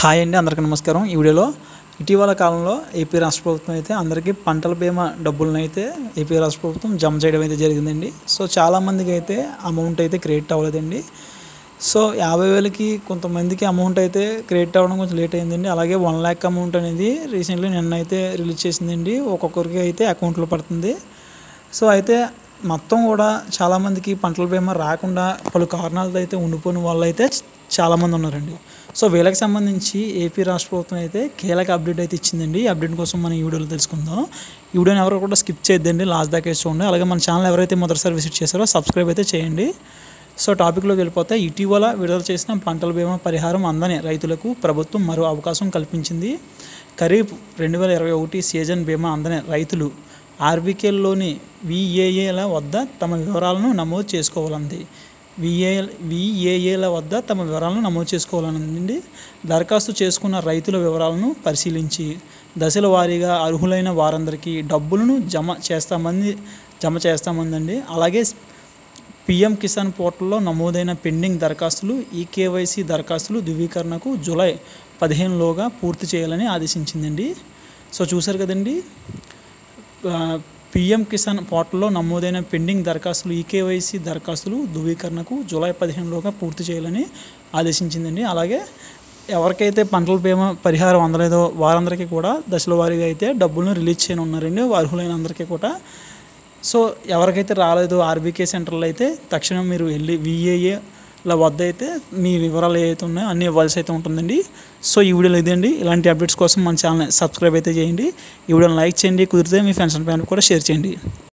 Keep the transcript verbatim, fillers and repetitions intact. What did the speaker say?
Hi అండి, అందరికీ నమస్కారం. ఈ వీడియోలో ఇటీవల కాలంలో ఏపీ రాష్ట్ర ప్రభుత్వం అయితే అందరికీ పంటల బీమా డబ్బులను అయితే ఏపీ రాష్ట్ర ప్రభుత్వం జమ చేయడం అయితే జరిగిందండి. సో చాలామందికి అయితే అమౌంట్ అయితే క్రెడిట్ అవ్వలేదండి. సో యాభై వేలకి కొంతమందికి అమౌంట్ అయితే క్రెడిట్ అవ్వడం కొంచెం లేట్ అయిందండి. అలాగే వన్ ల్యాక్ అమౌంట్ అనేది రీసెంట్లీ నిన్న అయితే రిలీజ్ చేసిందండి. ఒక్కొక్కరికి అయితే అకౌంట్లో పడుతుంది. సో అయితే మొత్తం కూడా చాలామందికి పంటల బీమా రాకుండా పలు కారణాలతో అయితే ఉండిపోయిన వాళ్ళు అయితే చాలామంది ఉన్నారండి. సో వీళ్ళకి సంబంధించి ఏపీ రాష్ట్ర ప్రభుత్వం అయితే కీలక అప్డేట్ అయితే ఇచ్చిందండి. ఈ అప్డేట్ కోసం మనం ఈ వీడియోలో తెలుసుకుందాం. ఈ వీడియోని ఎవరు కూడా స్కిప్ చేయొద్దండి, లాస్ట్ దాకా చూడండి. అలాగే మన ఛానల్ ఎవరైతే మొదటిసారి విజిట్ చేశారో సబ్స్క్రైబ్ అయితే చేయండి. సో టాపిక్లోకి వెళ్ళిపోతే, ఇటీవల విడుదల చేసిన పంటల బీమా పరిహారం అందని రైతులకు ప్రభుత్వం మరో అవకాశం కల్పించింది. ఖరీఫ్ రెండు వేల ఇరవై ఒకటి సీజన్ బీమా అందని రైతులు ఆర్బీకేలోని విఏఏల వద్ద తమ వివరాలను నమోదు చేసుకోవాలంది. విఏ విఏఏల వద్ద తమ వివరాలను నమోదు చేసుకోవాలనుంది. దరఖాస్తు చేసుకున్న రైతుల వివరాలను పరిశీలించి దశల వారీగా అర్హులైన వారందరికీ డబ్బులను జమ చేస్తామంది జమ చేస్తామందండి. అలాగే పీఎం కిసాన్ పోర్టల్లో నమోదైన పెండింగ్ దరఖాస్తులు, ఈకేవైసీ దరఖాస్తులు ధృవీకరణకు జూలై పదిహేనులోగా పూర్తి చేయాలని ఆదేశించిందండి. సో చూశారు కదండి, పీఎం కిసాన్ పోర్టల్లో నమోదైన పెండింగ్ దరఖాస్తులు, ఈకేవైసీ దరఖాస్తులు ధృవీకరణకు జూలై పదిహేనులోగా పూర్తి చేయాలని ఆదేశించిందండి. అలాగే ఎవరికైతే పంటల బీమా పరిహారం అందలేదో వారందరికీ కూడా దశల వారీగా అయితే డబ్బులను రిలీజ్ చేయనున్నారండి, అర్హులైన అందరికీ కూడా. సో ఎవరికైతే రాలేదో ఆర్బీకే సెంటర్లో అయితే తక్షణం మీరు వెళ్ళి విఏఏల వద్ద అయితే మీ వివరాలు ఏవైతే ఉన్నాయో అన్నీ ఇవ్వాల్సి అయితే ఉంటుందండి. సో ఈ వీడియోలో ఇదండి. ఇలాంటి అప్డేట్స్ కోసం మన ఛానల్ సబ్స్క్రైబ్ అయితే చేయండి. ఈ వీడియోని లైక్ చేయండి, కుదిరితే మీ ఫ్రెండ్స్ అండ్ ఫ్యామిలీ కూడా షేర్ చేయండి.